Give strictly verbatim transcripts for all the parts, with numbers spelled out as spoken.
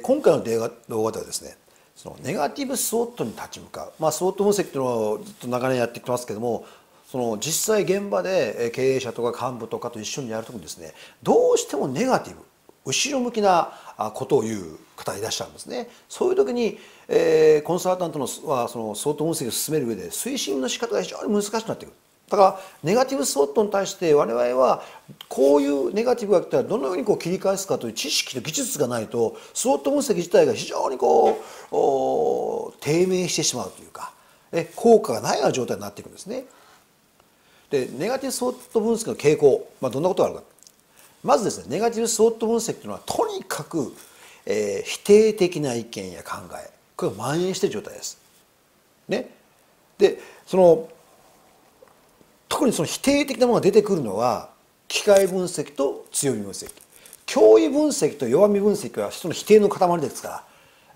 今回の動画動画ではですね、そのネガティブスウォットに立ち向かう、まあ、スウォット分析っていうのをずっと長年やってきてますけども、その実際現場で経営者とか幹部とかと一緒にやるときにですね、どうしてもネガティブ、後ろ向きなことを言う方がいらっしゃるんですね。そういう時に、えー、コンサルタントのはそのスウォット分析を進める上で推進の仕方が非常に難しくなってくる。だからネガティブスウォットに対して我々はこういうネガティブが来たらどのようにこう切り返すかという知識と技術がないとスウォット分析自体が非常にこう低迷してしまうというか、え効果がないような状態になっていくんですね。でネガティブスウォット分析の傾向、まあ、どんなことがあるか。まずですね、ネガティブスウォット分析というのはとにかく、えー、否定的な意見や考え、これが蔓延している状態です。ね、でその特にその否定的なものが出てくるのは機械分析と強み分析、脅威分析と弱み分析はその否定の塊ですから、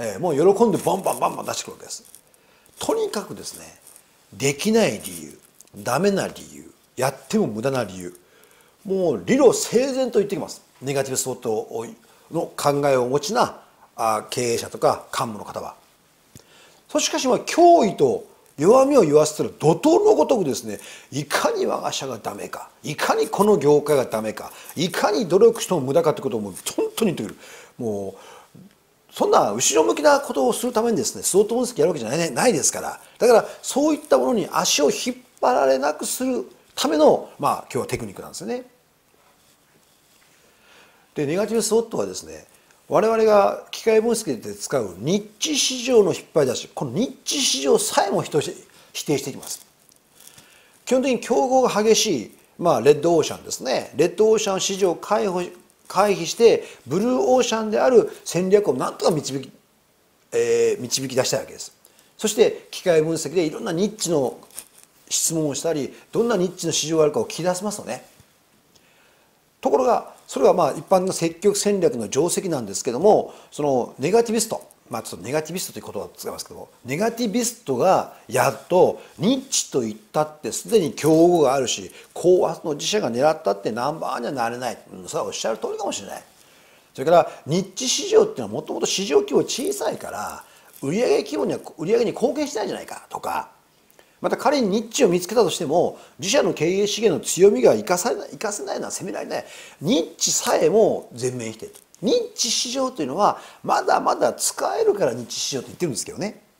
えー、もう喜んでバンバンバンバン出してくるわけです。とにかくですね、できない理由、ダメな理由、やっても無駄な理由、もう理路整然と言ってきます。ネガティブスウォットの考えをお持ちな経営者とか幹部の方は。そしかしまあ脅威と弱みを言わせてる怒涛のごとくですね、いかに我が社がダメか、いかにこの業界がダメか、いかに努力しても無駄かということをもう本当に言ってくる。もうそんな後ろ向きなことをするためにですね、スウォット分析やるわけじゃない、ないですから。だからそういったものに足を引っ張られなくするための、まあ今日はテクニックなんですよね。でネガティブスウォットはですね、我々が機械分析で使うニッチ市場の引っ張り出し、このニッチ市場さえも否定していきます。基本的に競合が激しい、まあ、レッドオーシャンですね。レッドオーシャン市場を回避回避してブルーオーシャンである戦略をなんとか導き、えー、導き出したいわけです。そして機械分析でいろんなニッチの質問をしたり、どんなニッチの市場があるかを聞き出せますよね。ところがそれはまあ一般の積極戦略の定石なんですけども、そのネガティビスト、まあちょっとネガティビストという言葉を使いますけども、ネガティビストがやっとニッチと言ったってすでに競合があるし、後発の自社が狙ったってナンバーワンにはなれない、うん、それはおっしゃる通りかもしれない。それからニッチ市場っていうのはもともと市場規模小さいから売上規模には売上に貢献してないんじゃないかとか、また仮にニッチを見つけたとしても自社の経営資源の強みが生かされない、生かせないのは責められない。ニッチさえも全面否定と。ニッチ市場というのはまだまだ使えるからニッチ市場と言ってるんですけどね。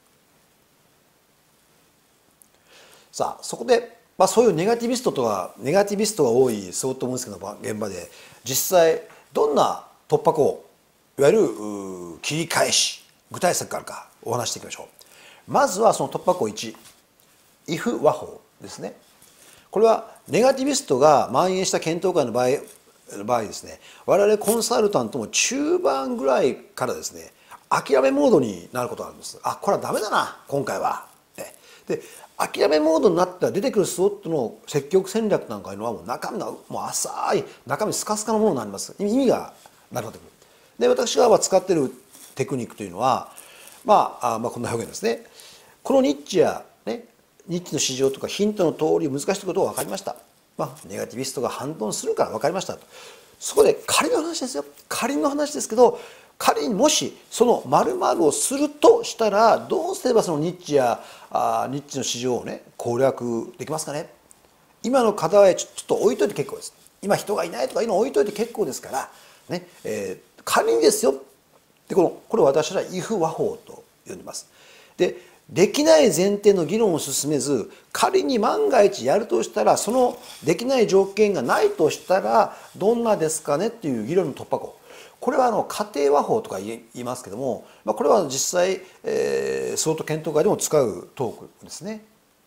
さあそこで、まあ、そういうネガティビストとはネガティビストが多いスウォット分析の現場で実際どんな突破口、いわゆる切り返し具体策があるかお話していきましょう。まずはその突破口いち、イフ和法ですね。これはネガティビストが蔓延した検討会の場合場合ですね、我々コンサルタントも中盤ぐらいからですね、諦めモードになることがあるんです。あ、これはダメだな今回は。で諦めモードになったら出てくるスウォットの積極戦略なんかいうのはもう中身のもう浅い中身スカスカのものになります。意味がなくなってくる。で私が使っているテクニックというのは、まあ、あまあこんな表現ですね。このニッチやねニッチの市場とかヒントの通り難しいことが分かりました。まあ、ネガティビストが反論するから分かりましたと。そこで仮の話ですよ。仮の話ですけど、仮にもしその〇〇をするとしたらどうすればそのニッチやあニッチの市場をね攻略できますかね。今の課題はちょっと置いといて結構です。今人がいないとかいうのを置いといて結構ですからね、えー、仮にですよ。でこのこれを私はイフ和法と呼んでます。でできない前提の議論を進めず、仮に万が一やるとしたらそのできない条件がないとしたらどんなですかねっていう議論の突破口、これはあの家庭和法とか言いますけども、まあ、これは実際、えー、スウォット検討会でも使うトークですね。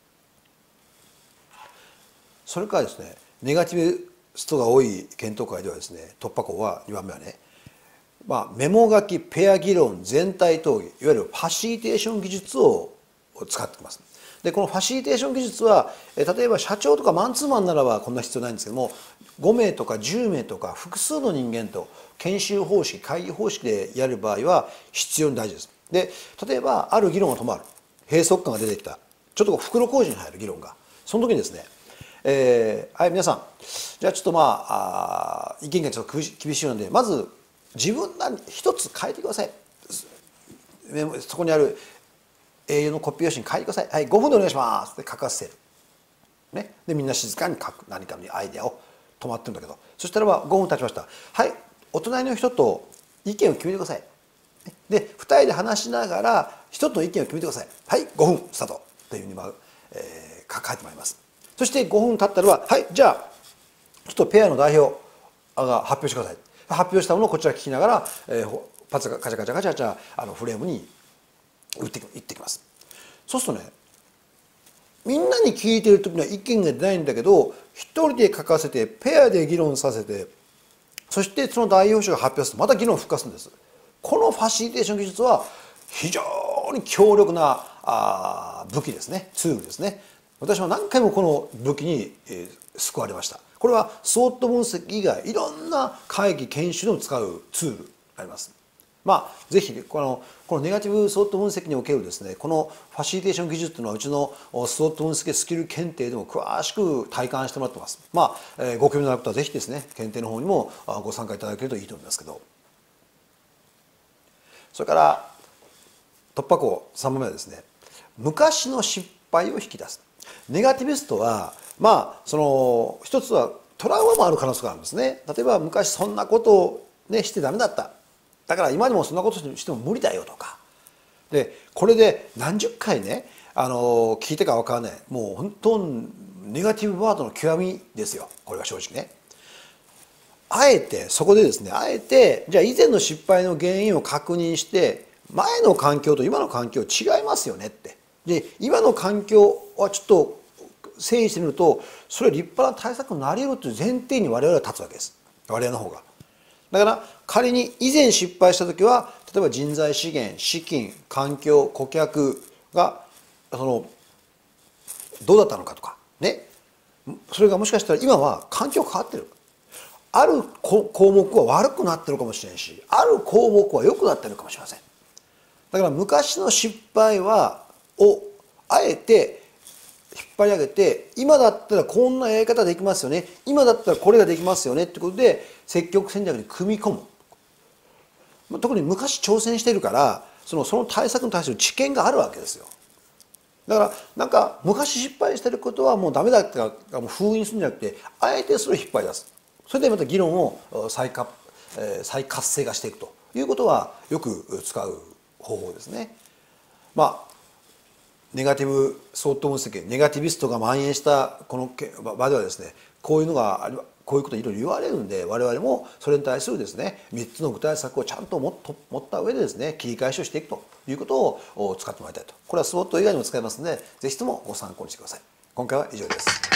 それからですね、ネガティブストが多い検討会ではですね、突破口はにばんめはね、まあ、メモ書き、ペア議論、全体討議、いわゆるファシリテーション技術を使ってきます。でこのファシリテーション技術は例えば社長とかマンツーマンならばこんな必要ないんですけども、ごめいとかじゅうめいとか複数の人間と研修方式、会議方式でやる場合は必要に大事です。で例えばある議論が止まる、閉塞感が出てきた、ちょっと袋小路に入る議論が、その時にですね、えー、はい皆さん、じゃあちょっとまあ、あ意見がちょっと厳しいのでまず自分なりに一つ変えてください。 メモそこにある エーよん のコピー用紙に書いてください。はい、ごふんでお願いしますって書かせる。ね、でみんな静かに書く何かのアイデアを止まってるんだけど、そしたらばごふん経ちました。はい、お隣の人と意見を決めてください。でふたりで話しながら一つの意見を決めてください。はいごふんスタートというふうに、まあえー、書いてもらいます。そしてごふん経ったらばはいじゃあちょっとペアの代表が発表してください。発表したものをこちら聞きながら、えー、パツがカチャカチャカチャカチャあのフレームに打っていってきます。そうするとね、みんなに聞いてる時には意見が出ないんだけど、一人で書かせてペアで議論させて、そしてその代表者が発表するとまた議論を復活するんです。このファシリテーション技術は非常に強力なあ武器ですね、ツールですね。私は何回もこの武器に、えー、救われました。これはソート分析以外いろんな会議研修でも使うツールになります。まあ、ぜひこのこのネガティブソート分析におけるですね、このファシリテーション技術というのはうちのソート分析スキル検定でも詳しく体感してもらってます。まあ、えー、ご興味のある方はぜひですね、検定の方にもご参加いただけるといいと思いますけど。それから突破口さんばんめはですね、昔の失敗を引き出す。ネガティビストはまあその一つはトラウマもある可能性があるんですね。例えば昔そんなことを、ね、してダメだった、だから今でもそんなことしても無理だよとかで、これで何十回ねあの聞いてか分からない、もう本当ネガティブワードの極みですよ、これは正直ね。あえてそこでですね、あえてじゃあ以前の失敗の原因を確認して、前の環境と今の環境違いますよねって、で今の環境はちょっと整理してみるとそれは立派な対策になり得るという前提に我々は立つわけです、我々の方が。だから仮に以前失敗した時は、例えば人材資源、資金、環境、顧客がそのどうだったのかとかね、それがもしかしたら今は環境変わってる、ある項目は悪くなってるかもしれんし、ある項目は良くなってるかもしれません。だから昔の失敗はをあえて引っ張り上げて、今だったらこんなやり方できますよね、今だったらこれができますよねってことで積極戦略に組み込む。特に昔挑戦してるからそのその対策に対する知見があるわけですよ。だからなんか昔失敗してることはもうダメだってかもう封印するんじゃなくて、あえてそれを引っ張り出す。それでまた議論を再活、再活性化していくということはよく使う方法ですね。まあネガティブソート分析、ネガティビストが蔓延したこの場ではですね、こういうのがありこういうこといろいろ言われるんで、我々もそれに対するですねみっつの具体策をちゃんと持った上でですね切り返しをしていくということを使ってもらいたいと。これはスウォット以外にも使えますので、ぜひともご参考にしてください。今回は以上です。